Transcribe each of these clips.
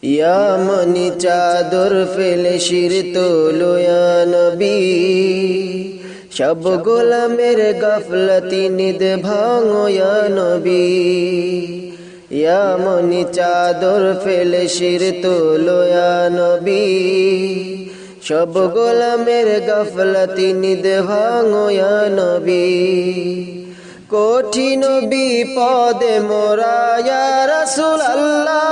ইয়া মনি চাদর ফেলে শির তোলো ইয়া নবী, সব গোলামের গাফলতি নিদ ভাঙো ইয়া নবী। ইয়া মনি চাদর ফেলে শির তোলো ইয়া নবী, সব গোলামের গাফলতি নিদ ভাঙো ইয়া নবী। কঠিন বিপদে মোরা ইয়া রাসূল আল্লাহ,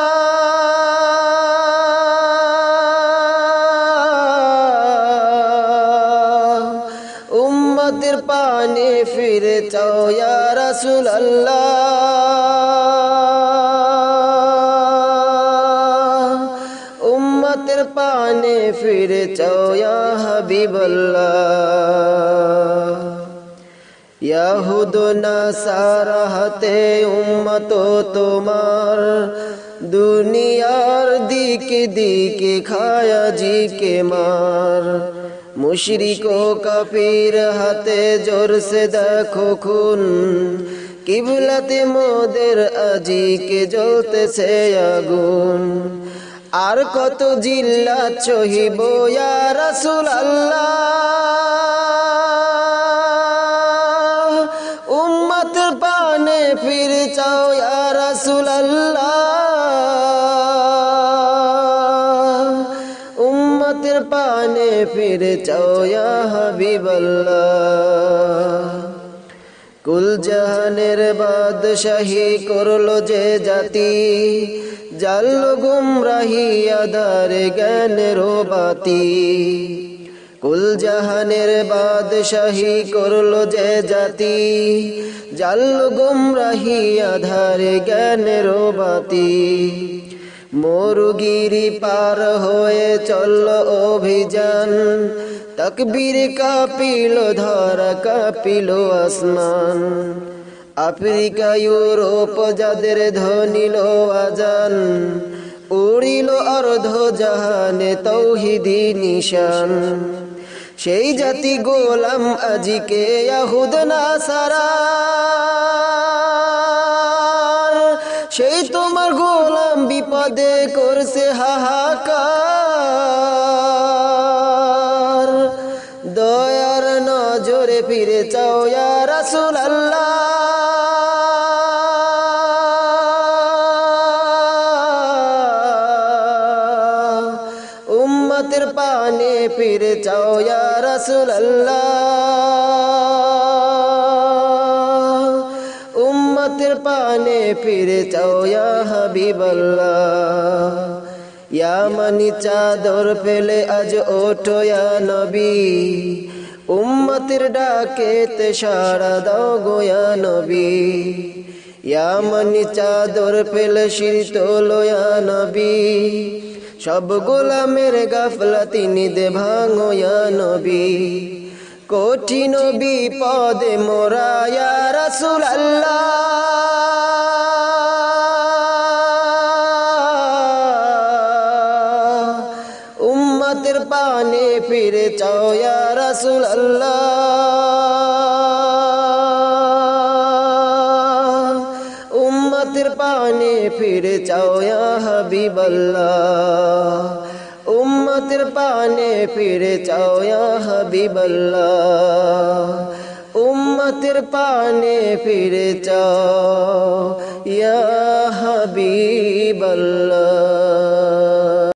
উম্মতের পানে ফিরে চাও ইয়া রাসূল আল্লাহ, উম্মতের পানে ফিরে চাও ইয়া হাবিবাল্লাহ। ইয়াহুদ নাসারা হাতে উম্মত তোমার, দুনিয়ার দিকে দিকে খায়া জিকে মার। মুশরিক ও কাফির হাতে জোর সে দেখো খুন, কিবলাতে মোদের আজিকে জ্বলতেছে আগুন। আর কত জিল্লাত সহিব ইয়া রাসূল আল্লাহ, উম্মতের পানে ফিরে চাও ইয়া রাসূল আল্লাহ, উম্মতের পানে ফিরে চাও ইয়া হাবিবাল্লাহ। কুল জাহানের বাদশাহী করলো যে জাতি, জ্বাললো গুমরাহি আধারে জ্ঞানের বাতি। কুল জাহানের বাদশাহী করলো যে জাতি, জ্বাললো গুমরাহি আধারে জ্ঞানের বাতি। মরুগিরি পার হয়ে চলল অভিযান, তাকবীর কাঁপিল ধরা কাঁপিল আসমান। আফ্রিকা ইউরোপ যাদের ধ্বনিল আজান, উড়িল অর্ধ জাহানে তৌহিদি নিশান। সেই জাতি গোলাম আজিকে ইয়াহুদ নাসারা, সেই তোমার গোলাম বিপদে করছে হাহাকার। দয়ার নজরে ফিরে চাও ইয়া রাসূল আল্লাহ, উম্মতের পানে ফিরে চাও ইয়া রাসূল আল্লাহ, উম্মতের পানে ফিরে চাও ইয়া হাবিবাল্লাহ। ইয়া মানি চাদর ফেলে আজ ওঠো ইয়া নবী, উম্মতের ডাকেতে সাড়া দাও গো ইয়া নবী। ইয়া মানি চাদর ফেলে শির তোলো ইয়া নবী, সব গোলামের গাফলতি নিদ ভাঙো ইয়া নবী। কঠিন বিপদে মোরা ইয়া রাসূল আল্লাহ, উম্মতের পানে ফিরে চাও ইয়া রাসূল আল্লাহ, উম্মতের পানে ফিরে চাও ইয়া হাবিবাল্লাহ, উম্মতের পানে ফিরে চাও ইয়া হাবিবাল্লাহ, উম্মতের পানে ফিরে চাও ইয়া হাবিবাল্লাহ।